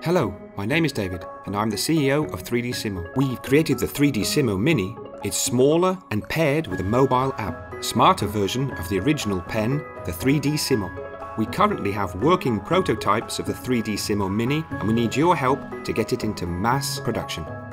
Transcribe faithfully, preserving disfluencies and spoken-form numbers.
Hello, my name is David and I'm the C E O of three D Simo. We've created the three D Simo Mini. It's smaller and paired with a mobile app, a smarter version of the original pen, the three D Simo. We currently have working prototypes of the three D Simo Mini and we need your help to get it into mass production.